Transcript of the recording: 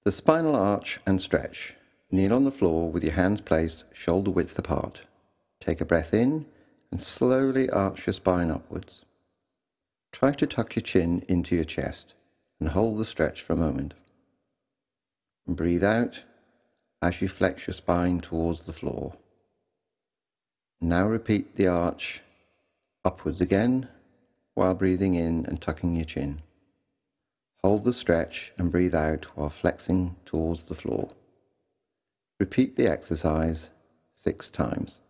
The spinal arch and stretch. Kneel on the floor with your hands placed shoulder width apart. Take a breath in and slowly arch your spine upwards. Try to tuck your chin into your chest and hold the stretch for a moment. And breathe out as you flex your spine towards the floor. Now repeat the arch upwards again while breathing in and tucking your chin. Hold the stretch and breathe out while flexing towards the floor. Repeat the exercise 6 times.